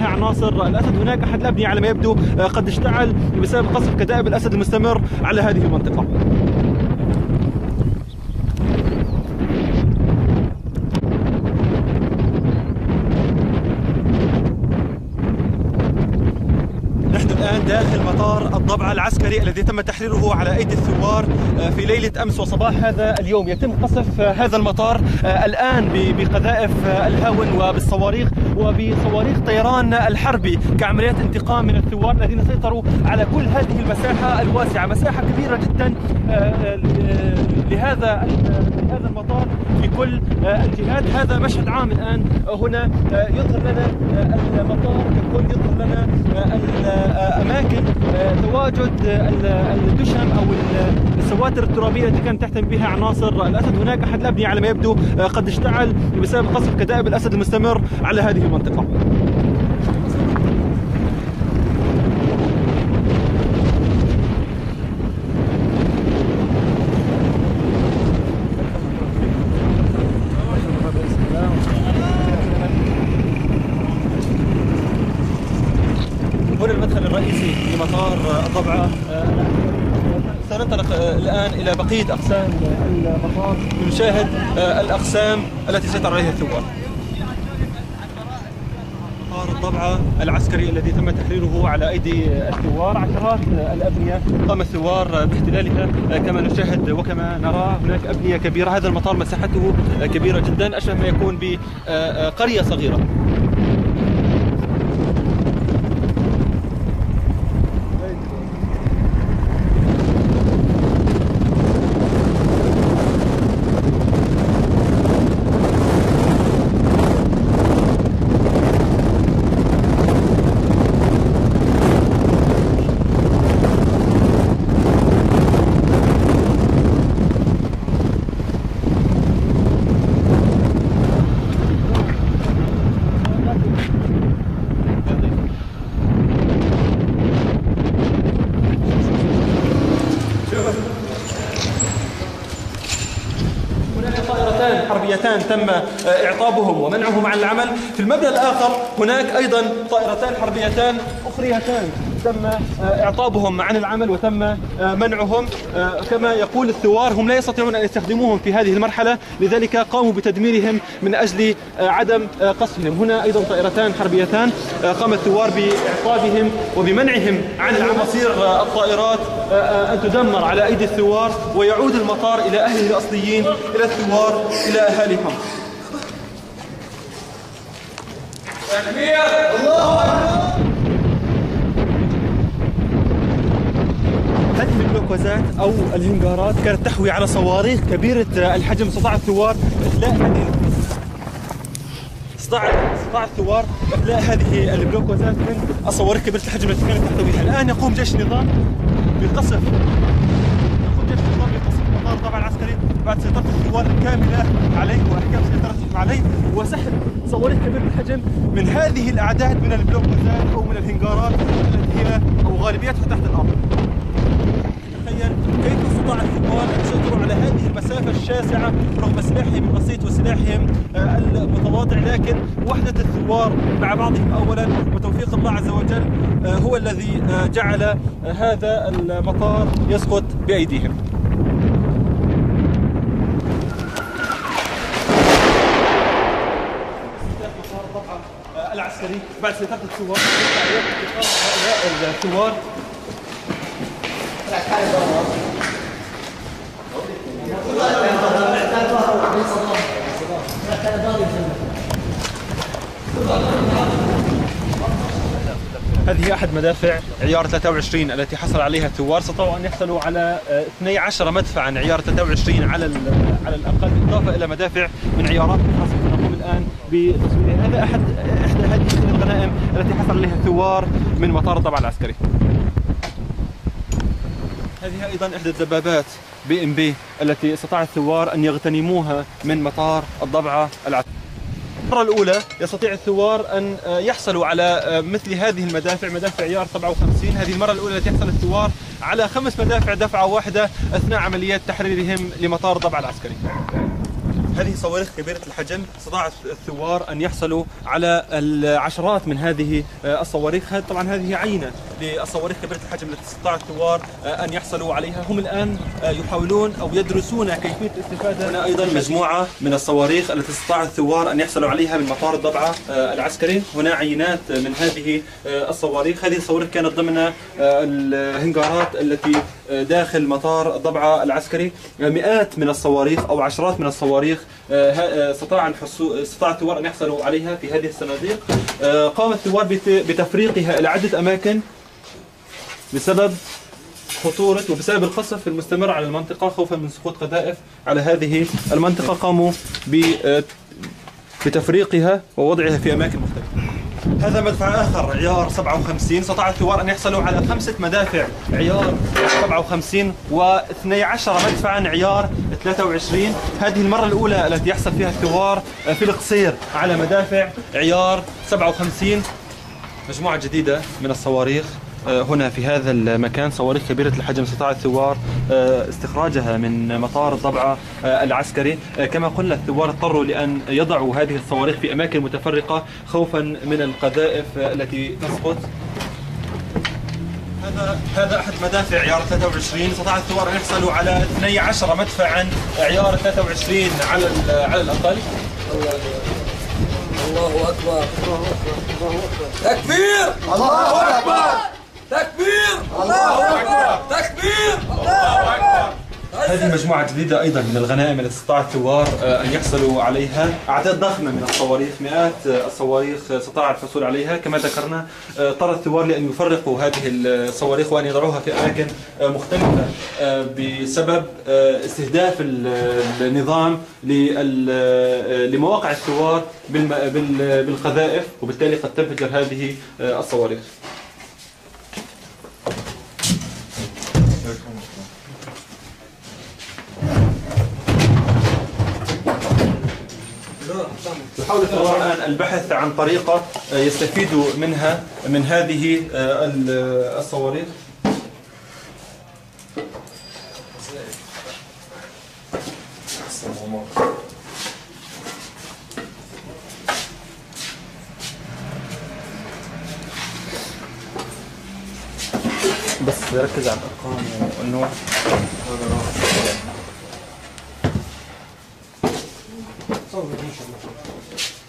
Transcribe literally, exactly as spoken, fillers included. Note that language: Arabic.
بها عناصر الأسد. هناك أحد الأبنية على ما يبدو قد اشتعل بسبب قصف كتائب الأسد المستمر على هذه المنطقة. نحن الآن داخل مطار الضبعة العسكري الذي تم تحريره على أيدي الثوار في ليلة أمس وصباح هذا اليوم. يتم قصف هذا المطار الآن بقذائف الهاون وبالصواريخ وبصواريخ طيران الحربي كعمليات انتقام من الثوار الذين سيطروا على كل هذه المساحة الواسعة، مساحة كبيرة جدا لهذا لهذا المطار في كل الجهات. هذا مشهد عام الآن هنا يظهر لنا المطار ككل، يظهر لنا أماكن تواجد الدشم أو السواتر الترابية التي كانت تحتمي بها عناصر الأسد. هناك أحد الأبنية على ما يبدو قد اشتعل بسبب قصف كتائب الأسد المستمر على هذه المنطقة. هنا المدخل الرئيسي لمطار الضبعة. سننطلق الآن إلى بقية أقسام المطار لنشاهد الأقسام التي سيطر عليها الثوار. مطار الضبعة العسكري الذي تم تحريره على أيدي الثوار، عشرات الأبنية قام الثوار باحتلالها كما نشاهد وكما نرى. هناك أبنية كبيرة، هذا المطار مساحته كبيرة جدا، أشبه ما يكون بقرية صغيرة. حربيتان تم إعطابهم ومنعهم عن العمل. في المبنى الآخر هناك أيضا طائرتان حربيتان أخريتان تم إعطابهم عن العمل وتم منعهم. كما يقول الثوار هم لا يستطيعون أن يستخدموهم في هذه المرحلة، لذلك قاموا بتدميرهم من أجل عدم قصفهم. هنا أيضا طائرتان حربيتان قام الثوار بإعطابهم وبمنعهم عن العمل. مصير الطائرات أن تدمر على أيدي الثوار ويعود المطار إلى أهله الأصليين، إلى الثوار، إلى أهاليهم. هذه البلوكوزات أو الهنجارات كانت تحوي على صواريخ كبيرة الحجم. استطاع الثوار إخلاء هذه استطاع استطاع الثوار إخلاء هذه البلوكوزات من الصواريخ كبيرة الحجم التي كانت تحتويها. الآن يقوم جيش النظام بقصف يقوم جيش النظام بقصف مطار الضبعة العسكري بعد سيطرة الثوار الكاملة عليه وإحكام سيطرتهم عليه وسحب صواريخ كبيرة الحجم من هذه الأعداد من البلوكوزات أو من الهنجارات التي هي أو غالبيتها تحت الأرض. تخيل كيف استطاع الثوار أن يسيطروا على هذه المسافة الشاسعة رغم سلاحهم البسيط وسلاحهم المتواضع، لكن وحدة الثوار مع بعضهم أولا وتوفيق الله عز وجل هو الذي جعل هذا المطار يسقط بأيديهم. مطار الضبعة العسكري بعد سيطرة الثوار الثوار هذه أحد مدافع عيار ثلاثة وعشرين التي حصل عليها الثوار. استطاعوا أن يحصلوا على اثني عشر مدفعا عيار ثلاثة وعشرين على على الأقل، بالإضافة إلى مدافع من عيارات خاصة. نقوم الآن بتصويرها. هذا أحد إحدى هذه الغنائم التي حصل عليها الثوار من مطار الضبعة العسكري. هذه أيضا إحدى الدبابات بي إم بي التي استطاع الثوار أن يغتنموها من مطار الضبعة العسكري. المرة الأولى يستطيع الثوار أن يحصلوا على مثل هذه المدافع، مدافع عيار سبعة وخمسين. هذه المرة الأولى التي يحصل الثوار على خمس مدافع دفعة واحدة أثناء عمليات تحريرهم لمطار الضبعة العسكري. هذه صواريخ كبيرة الحجم استطاع الثوار أن يحصلوا على العشرات من هذه الصواريخ. طبعا هذه عينة للصواريخ كبيرة الحجم التي استطاع الثوار أن يحصلوا عليها. هم الآن يحاولون أو يدرسون كيفية الاستفادة. هنا أيضا مجموعة من الصواريخ التي استطاع الثوار أن يحصلوا عليها من مطار الضبعة العسكري. هنا عينات من هذه الصواريخ. هذه الصواريخ كانت ضمن الهنجارات التي داخل مطار الضبعة العسكري. مئات من الصواريخ أو عشرات من الصواريخ استطاع الحصول استطاع الثوار أن يحصلوا عليها في هذه الصناديق. قام الثوار بتفريقها إلى عدة أماكن بسبب خطورة وبسبب القصف المستمر على المنطقة خوفا من سقوط قذائف على هذه المنطقة. قاموا بتفريقها ووضعها في أماكن مختلفة. هذا مدفع آخر عيار سبعة وخمسين. استطاع الثوار أن يحصلوا على خمسة مدافع عيار سبعة وخمسين واثني عشر مدفعا عيار ثلاثة وعشرين. هذه المرة الأولى التي يحصل فيها الثوار في القصير على مدافع عيار سبعة وخمسين. مجموعة جديدة من الصواريخ هنا في هذا المكان، صواريخ كبيرة الحجم استطاع الثوار استخراجها من مطار الضبعة العسكري. كما قلنا الثوار اضطروا لأن يضعوا هذه الصواريخ في أماكن متفرقة خوفا من القذائف التي تسقط. هذا هذا أحد مدافع عيار ثلاثة وعشرين. استطاع الثوار أن يحصلوا على اثني عشر مدفعا عيار ثلاثة وعشرين على على الأقل. الله أكبر الله أكبر الله أكبر تكبير الله أكبر تكبير الله أكبر تكبير الله أكبر. هذه مجموعة جديدة أيضا من الغنائم التي استطاع الثوار أن يحصلوا عليها. أعداد ضخمة من الصواريخ، مئات الصواريخ استطاع الحصول عليها. كما ذكرنا اضطر الثوار لأن يفرقوا هذه الصواريخ وأن يضعوها في أماكن مختلفة بسبب استهداف النظام لمواقع الثوار بالقذائف، وبالتالي قد تنفجر هذه الصواريخ. يحاول الثوار الآن البحث عن طريقة يستفيدوا منها من هذه الصواريخ. بس ركز على الأرقام والنوع. صور إن شاء الله.